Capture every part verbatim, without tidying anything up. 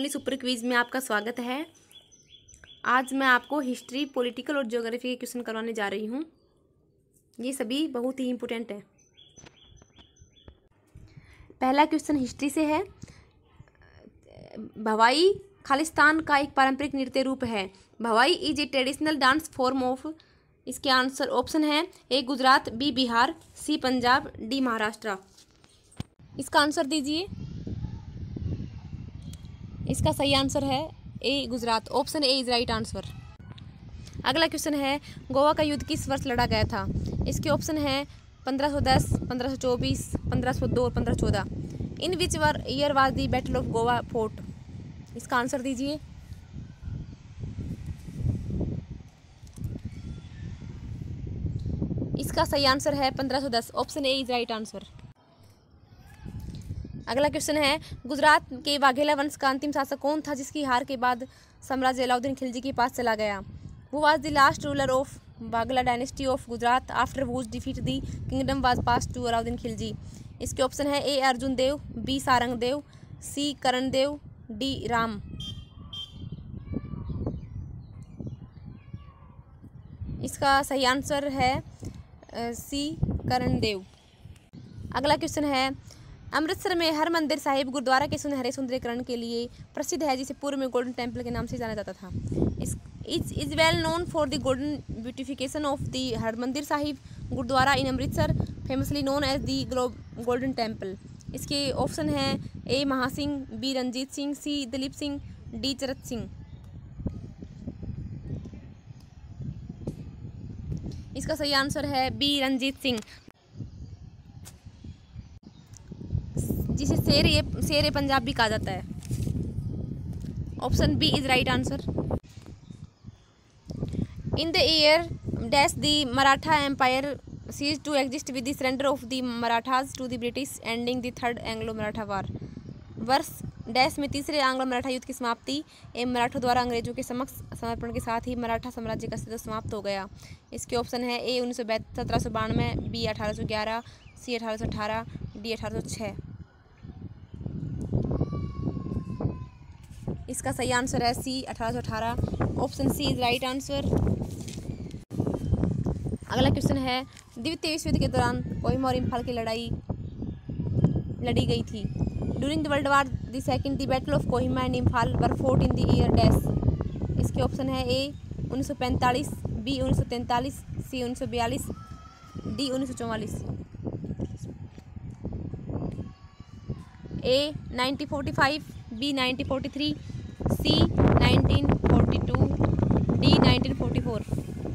Only super quiz में आपका स्वागत है। आज मैं आपको हिस्ट्री, पॉलिटिकल और ज्योग्राफी के क्वेश्चन करवाने जा रही हूँ। ये सभी बहुत ही इम्पोर्टेंट है। पहला क्वेश्चन हिस्ट्री से है। भवाई खालिस्तान का एक पारंपरिक नृत्य रूप है। Bhavai is a traditional dance form of. इसके आंसर ऑप्शन है A Gujarat, B Bihar, C Punjab, D Maharashtra. इसका आंसर दीजिए। इसका सही आंसर है A Gujarat. Option A is right answer. अगला क्वेश्चन है गोवा का युद्ध किस वर्ष लड़ा गया था। इसके ऑप्शन है पंद्रह सौ दस, पंद्रह सौ चौबीस, पंद्रह सौ दो और पंद्रह सौ चौदह। इन विच वर year was the battle of Goa fort. इसका आंसर दीजिए। इसका सही आंसर है पंद्रह सौ दस। Option A is right answer. अगला क्वेश्चन है गुजरात के वाघेला वंश का अंतिम शासक कौन था जिसकी हार के बाद साम्राज्य अलाउद्दीन खिलजी के पास चला गया। वो was the last ruler of बाघला dynasty of Gujarat after whose defeat the kingdom was pass to Alauddin Khilji. इसके ऑप्शन है A Arjun Dev, B Sarang Dev, C Karan Dev, D Ram. इसका सही आंसर है सी करण देव। अगला क्वेश्चन है अमृतसर में हरमंदिर साहिब गुरुद्वारा के सुनहरे सुंदरीकरण के लिए प्रसिद्ध है जिसे पूर्व में गोल्डन टेम्पल के नाम से जाना जाता था। इस is is well known for the golden beautification of the Harmandir Sahib gurdwara in Amritsar, famously known as the globe golden temple. इसके ऑप्शन हैं A Maha Singh, B Ranjit Singh, C Dilip Singh, D Charat Singh. इसका सही आंसर है बी रंजीत सिंह, जिसे शेर ए शेर ए पंजाब भी कहा जाता है। Option B is right answer. In the year dash the Maratha empire cease to exist with the surrender of the Marathas to the British ending the third Anglo Maratha war. वर्ष डैश में तीसरे आंग्लो मराठा युद्ध की समाप्ति एवं मराठों द्वारा अंग्रेजों के समक्ष समर्पण के साथ ही मराठा साम्राज्य का अस्तित्व समाप्त हो गया। इसके ऑप्शन है ए उन्नीस सौ सत्रह सौ बानवे, बी अठारह सौ ग्यारह, सी अठारह सौ अठारह, डी अठारह सौ छः। इसका सही आंसर है सी अठारह सौ अठारह। Option C is right answer. अगला क्वेश्चन है द्वितीय विश्व युद्ध के दौरान कोहिमा और इम्फाल की लड़ाई लड़ी गई थी। During the world war the second the battle of Kohima and Imphal were fought in the year dash. इसके ऑप्शन है ए उन्नीस सौ पैंतालीस, बी उन्नीस सौ तैंतालीस, सी उन्नीस सौ बयालीस, डी उन्नीस सौ चौवालीस। A nineteen forty five, B nineteen forty three, C nineteen forty two, D nineteen forty four.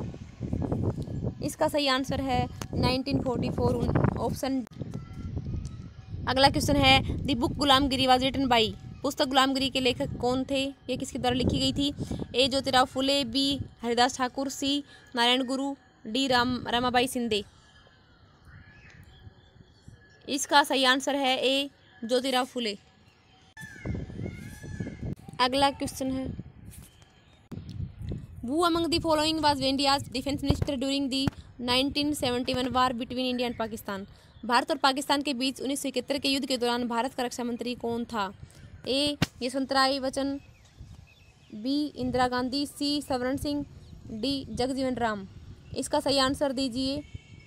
इसका सही आंसर है नाइनटीन फोर्टी फोर। ऑप्शन। अगला क्वेश्चन है the book Gulamgiri was written by. पुस्तक गुलामगिरी के लेखक कौन थे, ये किसके द्वारा लिखी गई थी। A Jyotirao Phule, B Haridas Thakur, C Narayan Guru, D Ram Ramabai Shinde. इसका सही आंसर है ए ज्योतिराव फुले। अगला क्वेश्चन है who among the following was India's defence minister during the nineteen seventy one war between India and Pakistan. भारत और पाकिस्तान के बीच उन्नीस सौ इकहत्तर के युद्ध के दौरान भारत का रक्षा मंत्री कौन था। A Yashwantrao Bachchan, B Indira Gandhi, C Swaran Singh, D Jagjivan Ram. इसका सही आंसर दीजिए।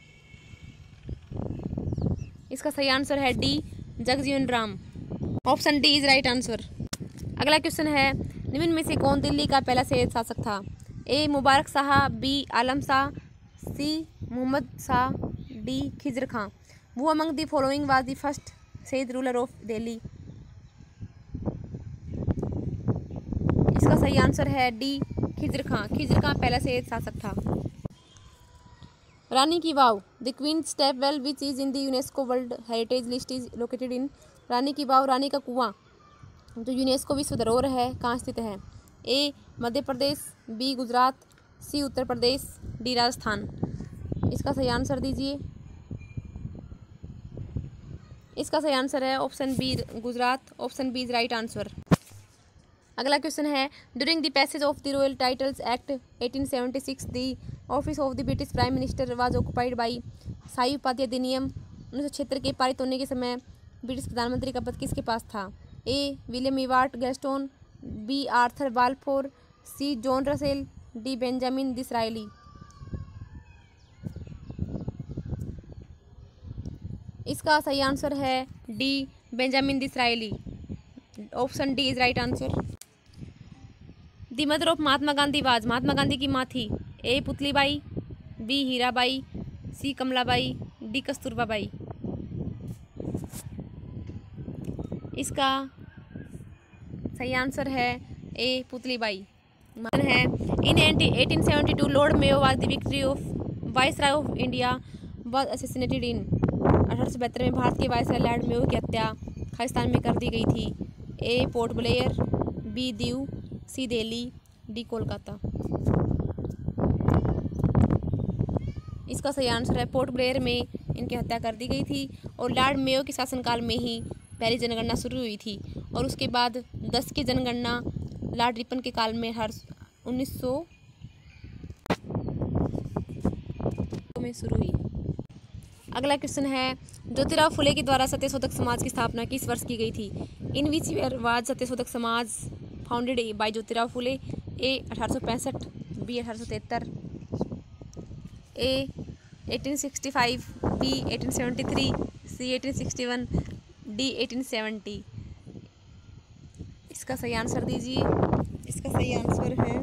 इसका सही आंसर है D Jagjivan Ram. Option D is right answer. अगला क्वेश्चन है निम्न में से कौन दिल्ली का पहला सैयद शासक था। A Mubarak Shah, B Alam Shah, C Mohammad Shah, D Khizr Khan. Who among the following was the first Sayyid ruler of Delhi. इसका सही आंसर है डी खिजर खां। खिजर खां पहला सैयद शासक था। Rani ki Vav the queen step well which is in the UNESCO world heritage list is located in. Rani ki Vav, रानी का कुआं जो यूनेस्को विश्व धरोहर है, कहाँ स्थित है। A Madhya Pradesh, B Gujarat, C Uttar Pradesh, D Rajasthan. इसका सही आंसर दीजिए। इसका सही आंसर है option B Gujarat. Option B is right answer. अगला क्वेश्चन है during the passage of the royal titles act eighteen seventy six the office of the British prime minister was occupied by. शाही उपाधि अधिनियम उन्नीस सौ छिहत्तर के पारित होने के समय ब्रिटिश प्रधानमंत्री का पद किसके पास था। A William Ewart Gladstone, B Arthur Balfour, C John Russell, D Benjamin Disraeli. इसका सही आंसर है D Benjamin Disraeli. Option D is right answer. The mother of Mahatma Gandhi was, Mahatma Gandhi की माँ थी। A Putlibai, B Hirabai, C Kamlabai, D Kasturba Bai. इसका सही आंसर है A Putlibai है। In eighteen seventy two Lord Mayo was the victory of viceroy of India was assassinated in. अठारह सौ बहत्तर में भारत के वाइसराय लॉर्ड मेयो की हत्या खालिस्तान में कर दी गई थी। A Port Blair, B Diu, C Delhi, D Kolkata. इसका सही आंसर है पोर्ट ब्लेयर में इनकी हत्या कर दी गई थी और लॉर्ड मेयो के शासनकाल में ही पहली जनगणना शुरू हुई थी और उसके बाद दस की जनगणना लॉर्ड रिपन के काल में हर उन्नीस सौ में शुरू हुई। अगला क्वेश्चन है ज्योतिराव फुले के द्वारा सत्यशोधक समाज की स्थापना किस वर्ष की गई थी? In which year was Satyashodhak Samaj founded by Jyotirao Phule? A अठारह सौ पैंसठ, बी अठारह सौ तिहत्तर, A eighteen sixty five, B eighteen seventy three, C eighteen sixty one, D eighteen seventy. इसका सही आंसर दीजिए। इसका सही आंसर है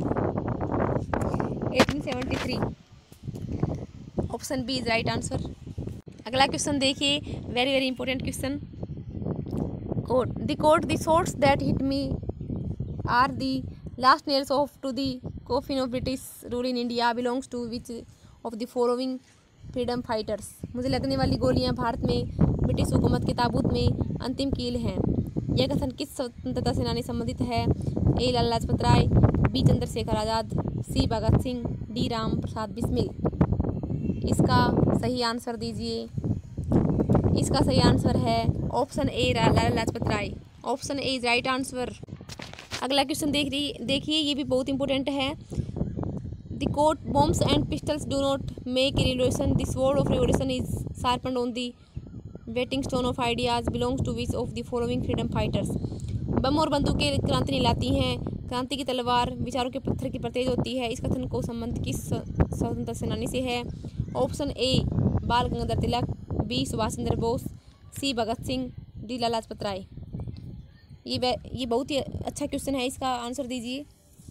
eighteen seventy three. Option B is right answer. अगला क्वेश्चन देखिए, very very important question. Quote the quote the shots that hit me are the last nails of to the coffin of British rule in India belongs to which of the following freedom fighters. मुझे लगने वाली गोलियां भारत में British हुकूमत के ताबूत में अंतिम कील हैं। यह कथन किस स्वतंत्रता सेनानी संबंधित है? A Lala Lajpat Rai, B Chandrashekhar Azad, C Bhagat Singh, D Ram Prasad Bismil. इसका सही आंसर दीजिए। इसका सही आंसर है option A Lala Lajpat Rai. Option A is right answer. अगला क्वेश्चन देख रही देखिए, ये भी बहुत इंपॉर्टेंट है। The quote bombs and pistols do not make a revolution, the sword of revolution is sharpened on the whetting stone of ideas belongs to which of the following freedom fighters. Bomb और बंदूकें क्रांति नहीं लाती हैं, क्रांति की तलवार विचारों के पत्थर की पर तेज होती है। इस कथन को संबंध किस स्वतंत्रता सेनानी से है? Option A Bal Gangadhar Tilak, B Subhash Chandra Bose, C Bhagat Singh, D Lala Lajpat Rai. ये ये बहुत ही अच्छा क्वेश्चन है, इसका आंसर दीजिए।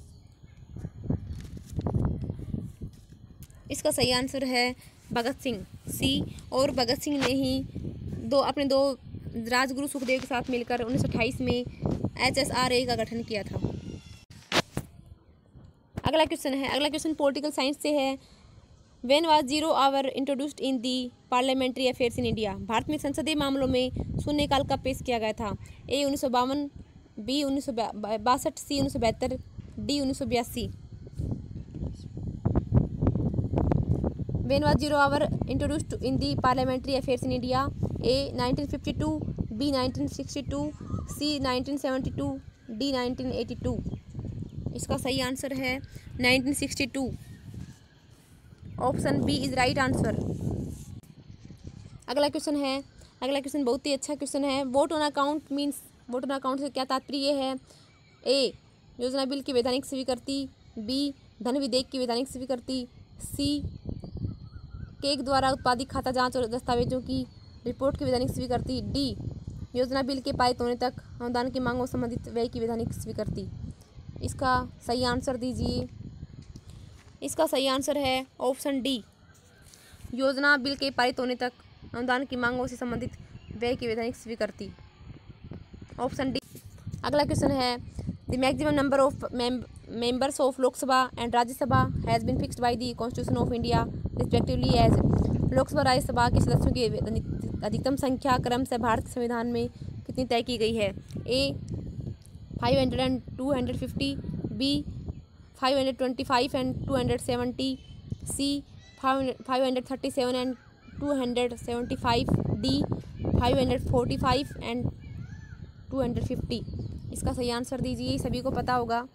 इसका सही आंसर है भगत सिंह, सी। और भगत सिंह ने ही दो अपने दो राजगुरु सुखदेव के साथ मिलकर उन्नीस सौ अट्ठाईस में एच एस आर ए का गठन किया था। अगला क्वेश्चन है अगला क्वेश्चन पॉलिटिकल साइंस से है। When was zero hour introduced in the parliamentary affairs in India. भारत में संसदीय मामलों में शून्यकाल कब पेश किया गया था? ए उन्नीस सौ बावन, बी उन्नीस सौ बासठ, सी उन्नीस सौ बहत्तर, डी उन्नीस सौ बयासी। When was zero hour introduced in the parliamentary affairs in India? A nineteen fifty two, B nineteen sixty two, C nineteen seventy two, D nineteen eighty two. इसका सही आंसर है nineteen sixty two. Option B is right answer. अगला question है अगला question बहुत ही अच्छा question है। Vote on account means vote on account से क्या तात्पर्य है? ए योजना बिल की वैधानिक स्वीकृति, बी धन विधेयक की वैधानिक स्वीकृति, सी केक द्वारा उत्पादित खाता जांच और दस्तावेजों की रिपोर्ट की वैधानिक स्वीकृति, डी योजना बिल के पारित होने तक अनुदान की मांगों संबंधित व्यय की वैधानिक स्वीकृति। इसका सही आंसर दीजिए। इसका सही आंसर है ऑप्शन डी, योजना बिल के पारित होने तक अनुदान की मांगों से संबंधित व्यय की वैधानिक स्वीकृति। Option D. अगला क्वेश्चन है the maximum number of members of Lok Sabha and Rajya Sabha has been fixed by the constitution of India respectively as. Lok Sabha Rajya Sabha के सदस्यों की अधिकतम संख्या क्रम से भारत के संविधान में कितनी तय की गई है? A five hundred and two hundred fifty, B five hundred twenty five and two hundred seventy, C five hundred thirty seven and two hundred seventy five, D five hundred forty five and two hundred fifty. इसका सही answer दीजिए, सभी को पता होगा।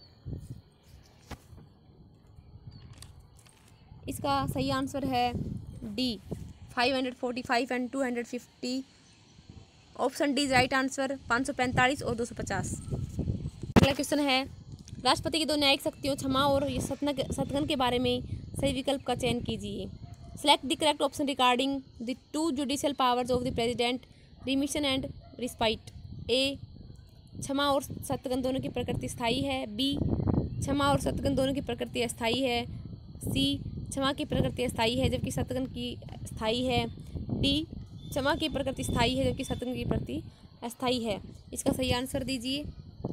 इसका सही answer है D five hundred forty five and two hundred fifty. Option D is right answer. पाँच सौ पैंतालीस और दो सौ पचास। अगला क्वेश्चन है, राष्ट्रपति की दो न्यायिक शक्तियों क्षमा और सत्गन के बारे में सही विकल्प का चयन कीजिए। Select the correct option regarding the two judicial powers of the president, remission and respite. A, क्षमा और सत्गन दोनों की प्रकृति स्थायी है। बी, क्षमा और सत्गन दोनों की प्रकृति अस्थायी है। सी, क्षमा की प्रकृति अस्थायी है जबकि सत्गन की स्थायी है। डी, क्षमा की प्रकृति स्थायी है जबकि सत्गन की प्रकृति अस्थायी है। इसका सही आंसर दीजिए।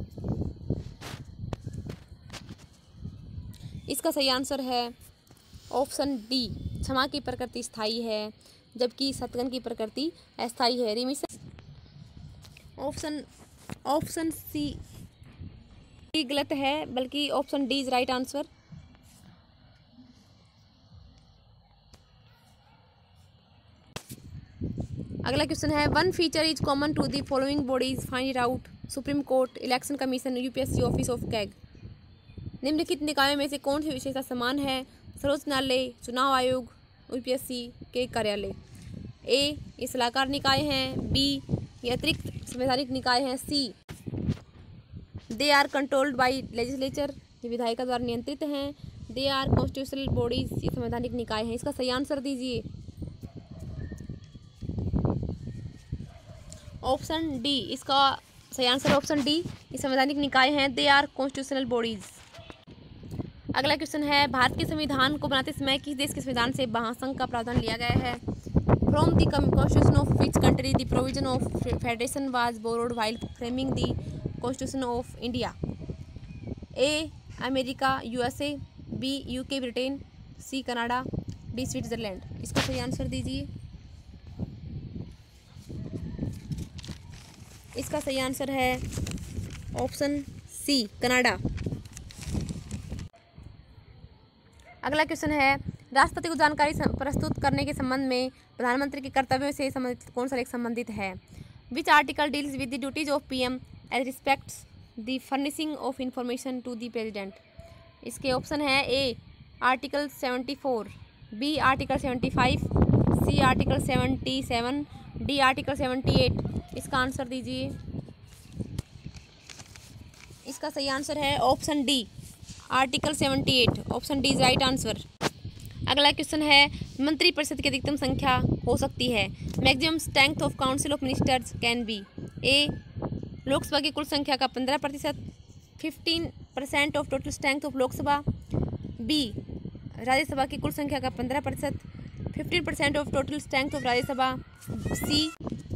इसका सही आंसर है ऑप्शन डी, क्षमा की प्रकृति स्थायी है जबकि सत्गन की प्रकृति अस्थायी है। रिमिशन ऑप्शन ऑप्शन सी गलत है, बल्कि option D is right answer. अगला क्वेश्चन है, one feature is common to the following bodies, find it out. Supreme court, election commission, UPSC office of CAG. निम्नलिखित निकायों में से कौन सी विशेषता समान है? सर्वोच्च न्यायालय, चुनाव आयोग, यूपीएससी के कार्यालय। ए, ये सलाहकार निकाय हैं। बी, ये अतिरिक्त संवैधानिक निकाय हैं। C, they are controlled by legislature, ये विधायिका द्वारा नियंत्रित हैं। दे आर कॉन्स्टिट्यूशनल बॉडीज, ये संवैधानिक निकाय हैं। इसका सही आंसर दीजिए। ऑप्शन डी, इसका सही आंसर ऑप्शन डी, ये संवैधानिक निकाय हैं। They are constitutional bodies. अगला क्वेश्चन है, भारत के संविधान को बनाते समय किस देश के संविधान से महासंघ का प्रावधान लिया गया है? From the constitution of which country the provision of federation was borrowed while framing the constitution of India. A, America, USA. B, UK, Britain. C, Canada. D, Switzerland. इसका सही आंसर दीजिए। इसका सही आंसर है ऑप्शन सी, कनाडा। अगला question है, राष्ट्रपति को जानकारी प्रस्तुत करने के संबंध में प्रधानमंत्री के कर्तव्यों से संबंधित कौन सा लेख संबंधित है? Which article deals with the duties of PM as respects the furnishing of information to the president. इसके ऑप्शन है, A, article seventy four. B, article seventy five. C, article seventy seven. D, article seventy eight. इसका answer दीजिए। इसका सही answer है option D, article seventy eight. Option D is right answer. अगला question है, मंत्रिपरिषद की अधिकतम संख्या हो सकती है? Maximum strength of council of ministers can be. A, Lok Sabha की कुल संख्या का पंद्रह प्रतिशत, fifteen percent of total strength of Lok Sabha. B, Rajya Sabha की कुल संख्या का पंद्रह प्रतिशत, fifteen percent of total strength of Rajya Sabha. C,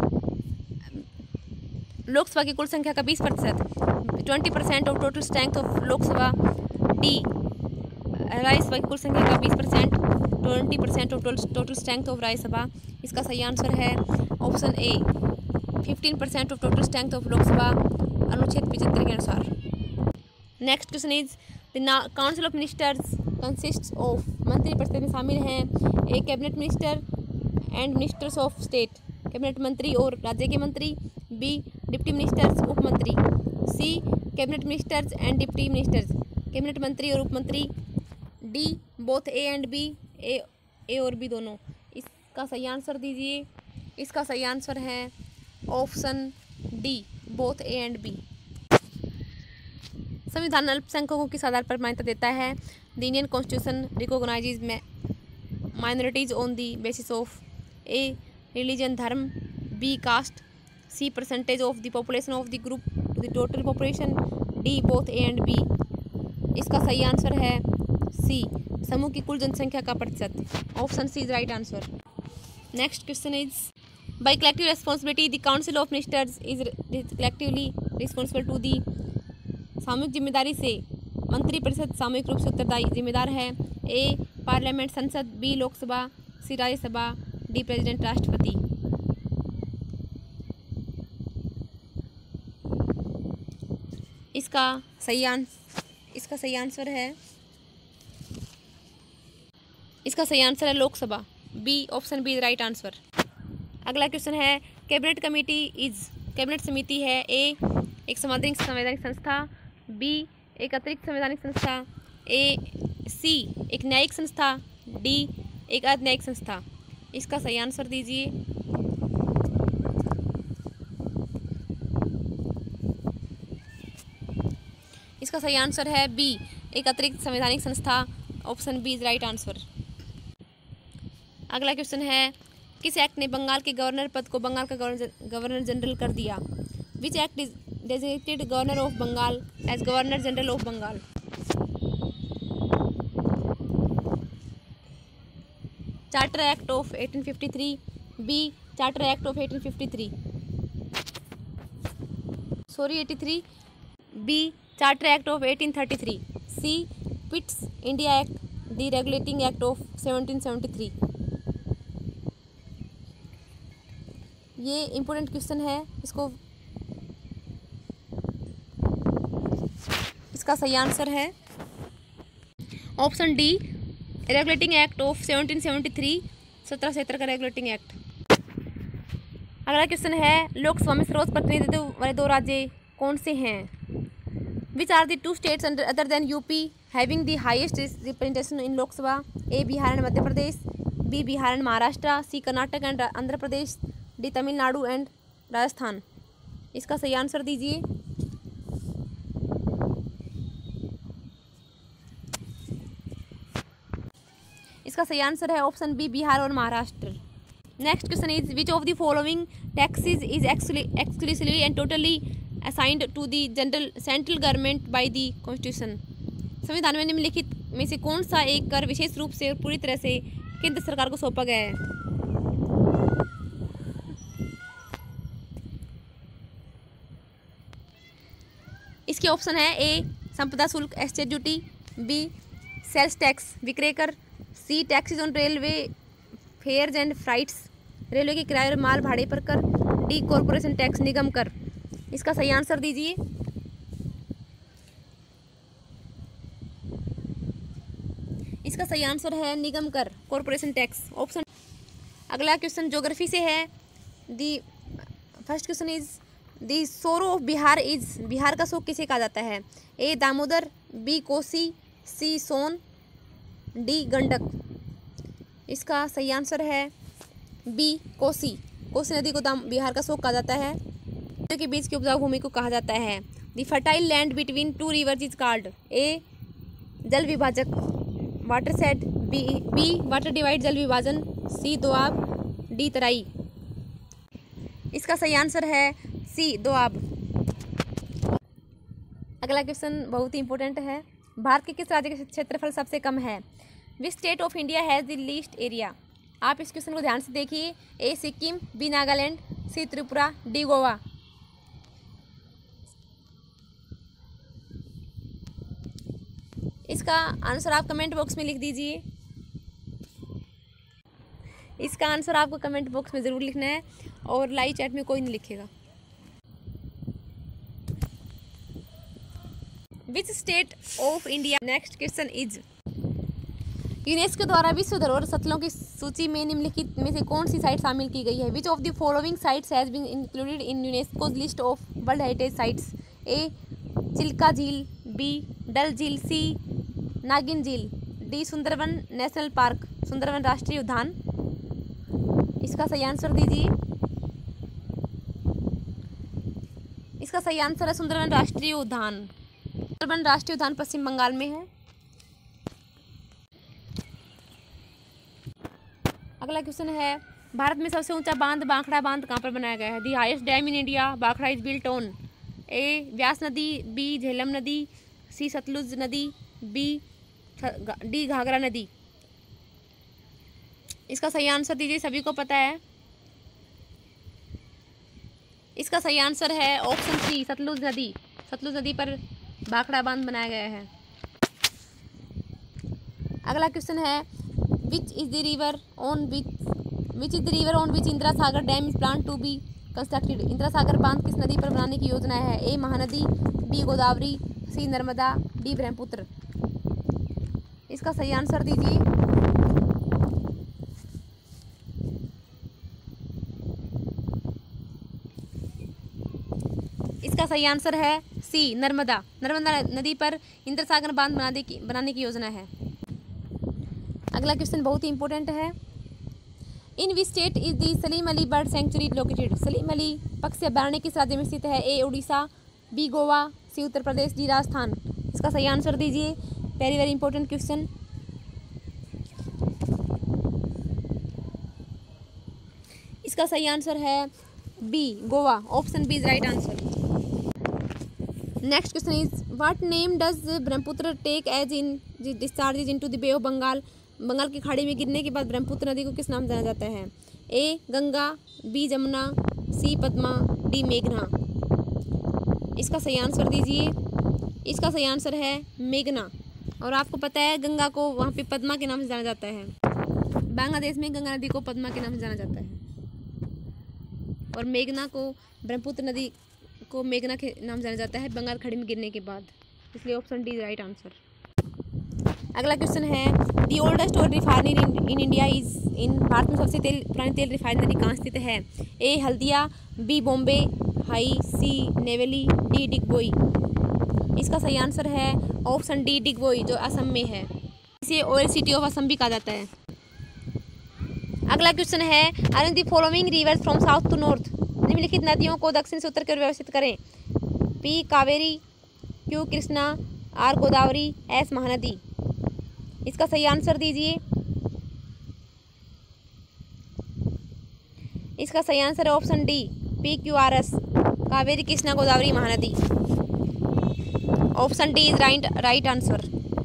Lok Sabha की कुल संख्या का बीस प्रतिशत, twenty percent of total strength of Lok Sabha. D, Rajya Sabha की कुल संख्या का बीस percent, twenty percent of total strength of Rajya Sabha. इसका सही आंसर है option A, fifteen percent of total strength of Lok Sabha, अनुच्छेद पिछहत्तर के अनुसार। Next question is, the council of ministers consists of. मंत्रिपरिषद में शामिल हैं A, cabinet minister and ministers of state, cabinet मंत्री और राज्य के मंत्री। बी, डिप्टी मिनिस्टर्स, उप मंत्री। C, cabinet ministers and deputy ministers, cabinet मंत्री और उप मंत्री। D, both A and B, A A और बी दोनों। इसका सही आंसर दीजिए। इसका सही आंसर है option D, both A and B. संविधान अल्पसंख्यकों किस आधार पर मान्यता देता है? The Indian constitution recognizes minorities on the basis of A, religion, धर्म। B, caste. C, percentage of the population of the group to the total population. D, both A and B. इसका सही आंसर है सी, समूह की कुल जनसंख्या का प्रतिशत। Option C is right answer. Next question is, by collective responsibility the council of ministers is collectively responsible to the. सामूहिक जिम्मेदारी से मंत्रिपरिषद सामूहिक रूप से उत्तरदायी जिम्मेदार है। ए, पार्लियामेंट, संसद। B, Lok Sabha. C, Rajya Sabha. D, president, राष्ट्रपति। इसका सही आंसर इसका सही आंसर है इसका सही आंसर है Lok Sabha. B, option B right answer. अगला क्वेश्चन है, कैबिनेट कमेटी इज। कैबिनेट समिति है ए, एक संवैधानिक संवैधानिक संस्था। बी, एक अतिरिक्त संवैधानिक संस्था। ए, सी, एक न्यायिक संस्था। डी, एक अर्ध न्यायिक संस्था। इसका सही आंसर दीजिए। इसका सही आंसर है बी, एक अतिरिक्त संवैधानिक संस्था। Option B is right answer. अगला क्वेश्चन है, किस एक्ट ने बंगाल के गवर्नर पद को बंगाल का गवर्नर जनरल कर दिया? Which act is designated governor of Bengal as governor general of Bengal? Charter act of eighteen fifty three, B charter act of eighteen fifty three, sorry eighty three, B charter act of eighteen thirty three, C Pitt's India act the regulating act of seventeen seventy three. ये important question है, इसको इसका सही answer है option D, regulating act of seventeen seventy three, सत्रह सत्तर का regulating act. अगला क्वेश्चन है, लोकसभा में सर्वोच्च प्रतिनिधित्व वाले दो राज्य कौन से हैं? Which are the two states other than UP having the highest representation in Lok Sabha? A Bihar and Madhya Pradesh, B Bihar and Maharashtra, C Karnataka and Andhra Pradesh, D Tamil Nadu and Rajasthan. इसका सही आंसर दीजिए। इसका सही आंसर है ऑप्शन बी, बिहार और Maharashtra. Next question is, which of the following taxes is exclusively and totally assigned to the general central government by the constitution? संविधान में निम्नलिखित में से कौन सा एक कर विशेष रूप से और पूरी तरह से केंद्र सरकार को सौंपा गया है? इसके ऑप्शन है, ए संपदा शुल्क exchange duty, B sales tax विक्रय कर, C taxes on railway fares and freights railway के किराए और माल भाड़े पर कर, डी कॉरपोरेशन टैक्स निगम कर। इसका सही आंसर दीजिए। इसका सही आंसर है निगम कर, कॉरपोरेशन टैक्स, ऑप्शन। अगला क्वेश्चन ज्योग्राफी से है। The first question is, the sorrow of Bihar is, Bihar का शोक किसे कहा जाता है? A Damodar, B Kosi, C Son, D Gandak. इसका सही आंसर है बी कोसी। कोसी नदी को दाम बिहार का शोक कहा जाता है। के बीच की उपजाऊ भूमि को कहा जाता है। The fertile land between two rivers is called? A जल विभाजक, watershed, B B water divide जल विभाजन, सी दोआब, डी तराई। इसका सही आंसर है सी दोआब। अगला क्वेश्चन बहुत ही इंपॉर्टेंट है। भारत के किस राज्य का क्षेत्रफल सबसे कम है? Which state of India has the least area? आप इस क्वेश्चन को ध्यान से देखिए। A Sikkim, B Nagaland, C Tripura, D Goa. इसका आंसर आप कमेंट बॉक्स में लिख दीजिए। इसका आंसर आपको कमेंट बॉक्स में ज़रूर लिखना है और लाइव चैट में कोई नहीं लिखेगा। Which state of India, next question is, UNESCO द्वारा विश्व धरोहर स्थलों की सूची में निम्नलिखित में से कौन सी साइट शामिल की गई है? Which of the following sites has been included in UNESCO's list of world heritage sites? A Chilka झील, बी डल झील, सी नागिन झील, D Sundarban national park, Sundarban राष्ट्रीय उद्यान। इसका सही आंसर दीजिए। इसका सही आंसर है सुंदरवन राष्ट्रीय उद्यान। सुंदरवन राष्ट्रीय उद्यान पश्चिम बंगाल में है। अगला क्वेश्चन है, भारत में सबसे ऊंचा बांध बांखड़ा बांध कहाँ पर बनाया गया है? The highest dam in India बांखड़ा is built on? A Beas नदी, बी झेलम नदी, सी सतलुज नदी, बी डी घाघरा नदी। इसका सही आंसर दीजिए, सभी को पता है। इसका सही आंसर है ऑप्शन सी सतलुज नदी। सतलुज नदी पर बांखड़ा बांध बनाया गया है। अगला क्वेश्चन है, which is the river on which which is the river on which Indira Sagar dam is plan to be constructed? Indira Sagar बांध किस नदी पर बनाने की योजना है? A Mahanadi, B Godavari, C Narmada, D Brahmaputra. इसका सही आंसर दीजिए। इसका सही आंसर है सी नर्मदा। नर्मदा नदी पर इंदिरा सागर बांध बनाने की बनाने की योजना है। अगला क्वेश्चन बहुत ही इंपॉर्टेंट है। In which state is the Salim Ali bird sanctuary located? Salim Ali पक्षी अभयारण्य किस राज्य में स्थित है? A Orissa, B Goa, C Uttar Pradesh, D Rajasthan. इसका सही आंसर दीजिए। Very very important question. इसका सही आंसर है B, Goa. Option B is right answer. Next question is what name does Brahmaputra take as in discharges into the bay of Bengal. Bengal की खाड़ी में गिरने के बाद ब्रह्मपुत्र नदी को किस नाम जाना जाता है? A Ganga, B Jamuna, C Padma, D मेघना। इसका सही आंसर दीजिए। इसका सही आंसर है मेघना। और आपको पता है गंगा को वहाँ पे पद्मा के नाम से जाना जाता है। बांग्लादेश में गंगा नदी को पद्मा के नाम से जाना जाता है और मेघना को, ब्रह्मपुत्र नदी को मेघना के नाम से जाना जाता है बंगाल खाड़ी में गिरने के बाद। इसलिए option D is right answer. अगला क्वेश्चन है the oldest oil refinery in India is in. भारत में सबसे तेल पुरानी तेल रिफाइनरी कहाँ स्थित है? A Haldia, B Bombay high, C Neyveli, D Digboi. इसका सही आंसर है ऑप्शन डी डिगबोई, जो असम में है। इसे ऑयल सिटी ऑफ असम भी कहा जाता है। अगला क्वेश्चन है arrange the following rivers from south to north. निम्नलिखित नदियों को दक्षिण से उत्तर की ओर व्यवस्थित करें। P Kaveri, Q Krishna, R Godavari, S Mahanadi. इसका सही आंसर दीजिए। इसका सही आंसर है option D, P Q R S, Kaveri Krishna Godavari Mahanadi. Option D is right right answer.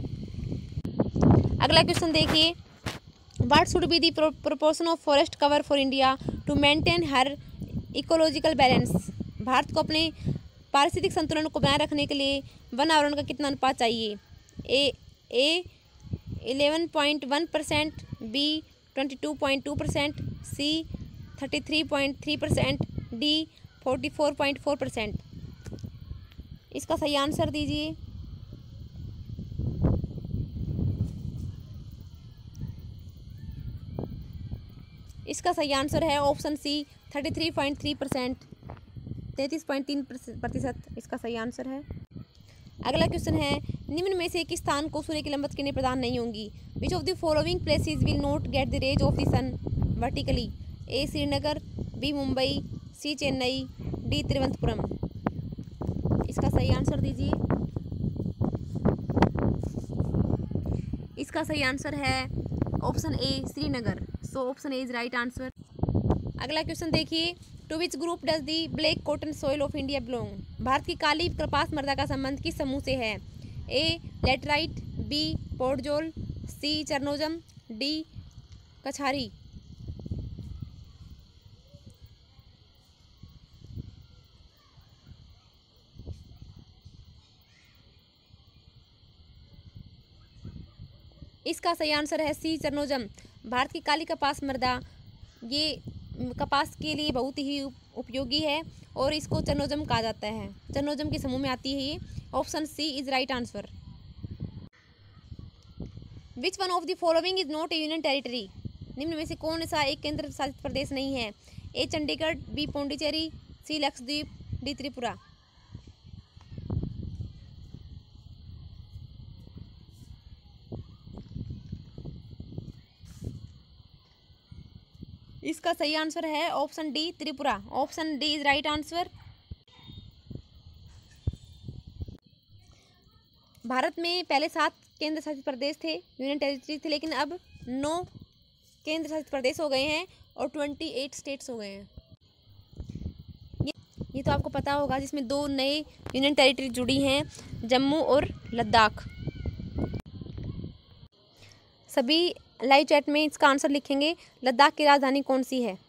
अगला क्वेश्चन देखिए what should be the proportion of forest cover for India to maintain her ecological balance. भारत को अपने पारिस्थितिक संतुलन को बनाए रखने के लिए वन आवरण का कितना अनुपात चाहिए? A A eleven point one percent, B twenty two point two percent, C thirty three point three percent, D forty four point four percent. इसका सही आंसर दीजिए। इसका सही आंसर है option C, thirty three point three percent, तैंतीस point तीन प्रतिशत इसका सही आंसर है। अगला क्वेश्चन है निम्न में से किस स्थान को सूर्य की लंबवत किरणें प्रदान नहीं होंगी? Which of the following places will not get the rays of the sun vertically? A Srinagar, B Mumbai, C Chennai, D Thiruvananthapuram. इसका सही आंसर दीजिए। इसका सही आंसर है option A Srinagar. So option A is right answer. अगला क्वेश्चन देखिए to which group does the black cotton soil of India belong. भारत की काली कपास मृदा का संबंध किस समूह से है? A laterite, B podzol, C chernozem, D कछारी। इसका सही आंसर है सी चरनोजम। भारत की काली कपास मृदा ये कपास के लिए बहुत ही उपयोगी है और इसको चरनोजम कहा जाता है। चरनोजम के समूह में आती है ये। Option C is right answer. Which one of the following is not a union territory. निम्न में से कौन सा एक केंद्र शासित प्रदेश नहीं है? A Chandigarh, B Pondicherry, C Lakshadweep, D Tripura. इसका सही आंसर है option D Tripura. Option D is right answer. भारत में पहले सात केंद्र शासित प्रदेश थे, यूनियन टेरिटरी थे, लेकिन अब नौ केंद्र शासित प्रदेश हो गए हैं और ट्वेंटी एट स्टेट्स हो गए हैं। ये ये तो आपको पता होगा, जिसमें दो नए यूनियन टेरिटरी जुड़ी हैं, जम्मू और लद्दाख। सभी लाइव चैट में इसका आंसर लिखेंगे। लद्दाख की राजधानी कौन सी है?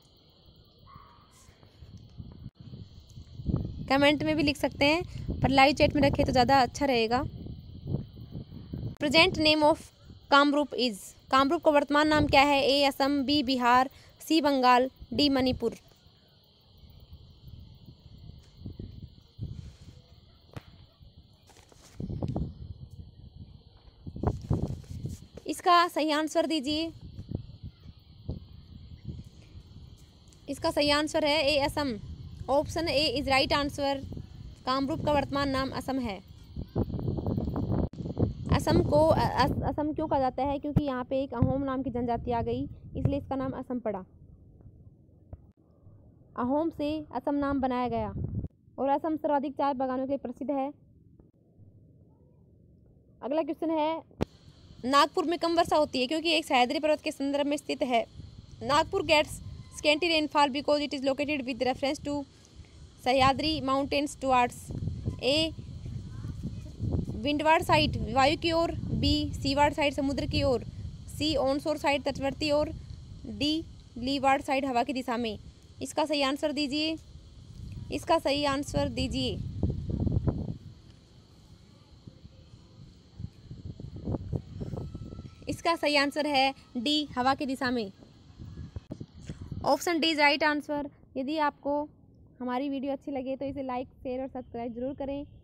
कमेंट में भी लिख सकते हैं, पर लाइव चैट में रखें तो ज़्यादा अच्छा रहेगा। Present name of Kamrup is. Kamrup का वर्तमान नाम क्या है? A Assam, B Bihar, C Bengal, D Manipur. इसका सही आंसर दीजिए। इसका सही आंसर है A Assam. Option A is right answer. Kamrup का वर्तमान नाम असम है। असम को असम क्यों कहा जाता है? क्योंकि यहाँ पे एक अहोम नाम की जनजाति आ गई, इसलिए इसका नाम असम पड़ा। अहोम से असम नाम बनाया गया और असम सर्वाधिक चाय बागानों के लिए प्रसिद्ध है। अगला क्वेश्चन है, नागपुर में कम वर्षा होती है क्योंकि एक सह्याद्री पर्वत के संदर्भ में स्थित है। Nagpur gets scanty rainfall because it is located with reference to Sahyadri mountains towards a windward side वायु की ओर, बी सीवार्ड साइड समुद्र की ओर, सी ऑनशोर साइड तटवर्ती ओर, डी लीवार्ड साइड हवा की दिशा में। इसका सही आंसर दीजिए, इसका सही आंसर दीजिए। इसका सही आंसर है डी हवा की दिशा में। Option D is right answer. यदि आपको हमारी वीडियो अच्छी लगे तो इसे लाइक शेयर और सब्सक्राइब जरूर करें।